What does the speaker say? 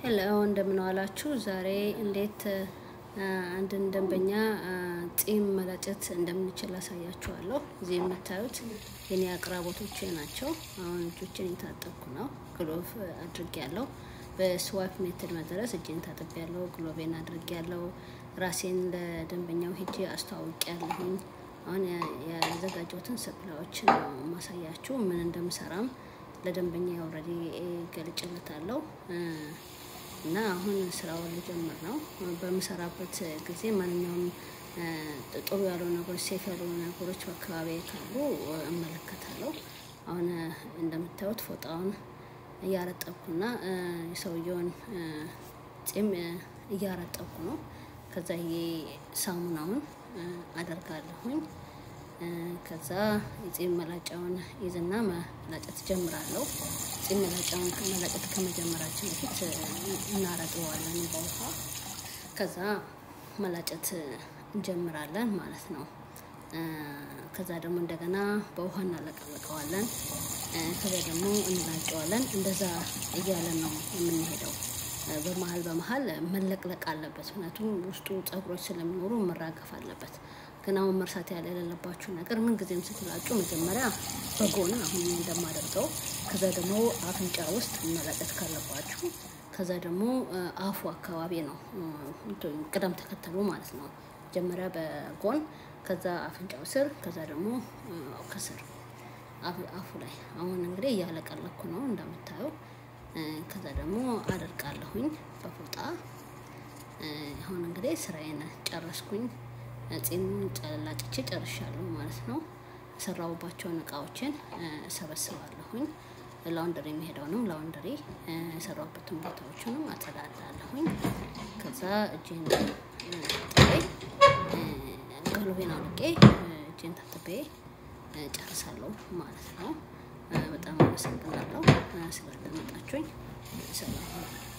ሄሎ እንደምን ዋላችሁ ዛሬ እንዴት አንድ ደንበኛ ጺም መላጨት እንደምንችል አሳያችኋለሁ እዚህ የምታዩት የኔ አቅራቦቶቼ ናቸው አሁን እጆቼን እየታጠብኩ ነው ግሎቭ አድርጌያለሁ በስዋፕ ሜተድ መሰረት እጄን ታጥቤያለሁ ግሎቬን አድርጌያለሁ ራሴን ለደንበኛው ሄጄ አስተዋውቄያለሁ አሁን ያዘጋጀሁትን ሰፕላዮች ማሳያችሁ ምን እንደምሰራም ለደንበኛው ኦሬዲ ገልጬለታለሁ እና አሁን ስራውን ልጀምር ነው በመሰራበት ጊዜ ማንኛውም ጥሩ ያለው ነገር ሴፍ ያለው ነገሮች በአካባቢ ካሉ እመለከታለሁ አሁን እንደምታዩት ፎጣውን እያረጠብኩና የሰውየውን ጺም እያረጠብኩ ነው ከዛ ይሄ ሳሙናውን አደርጋለሁኝ ከዛ የጺም መላጫውን ይዝና መላጨት ጀምራለሁ ጺም መላጫውን ከመላጨት ከመጀመራችን በፊት እናረጥዋለን በውሃ ከዛ መላጨት እንጀምራለን ማለት ነው ከዛ ደግሞ እንደገና በውሃ እናለቀለቀዋለን ከዛ ደግሞ እንላጨዋለን እንደዛ እያለን ነው የምንሄደው በመሃል መለቅለቅ አለበት ምክንያቱም ውስጡ ፀጉሮች ስለሚኖሩ መራገፍ አለበት ግን አሁን መርሳት ያለባችሁ ነገር ምን ጊዜም ስትላጩ መጀመሪያ በጎን አሁን እንደማደርገው ከዛ ደግሞ አፍንጫ ውስጥ መላጨት ካለባችሁ ከዛ ደግሞ አፉ አካባቢ ነው ቅደም ተከተሉ ማለት ነው መጀመሪያ በጎን ከዛ አፍንጫው ስር ከዛ ደግሞ ከስር አፉ ላይ አሁን እንግዲህ ያለቀለኩ ነው እንደምታዩ ከዛ ደግሞ አደርቃለሁኝ በፎጣ አሁን እንግዲህ ስራዬን ጨረስኩኝ ጺም ጨላጭቼ ጨርሻለሁ ማለት ነው ሰራውባቸውን እቃዎችን ሰበስባለሁኝ ላውንደሪ የሚሄደውንም ላውንደሪ ሰራውበትን ቦታዎችንም አጸዳዳለሁኝ ከዛ እጄን ታጥቤ ግሎቬን አውልቄ እጄን ታጥቤ ጨርሳለሁ ማለት ነው በጣም አመሰግናለሁ ስለተመጣጣችሁኝ ሰላም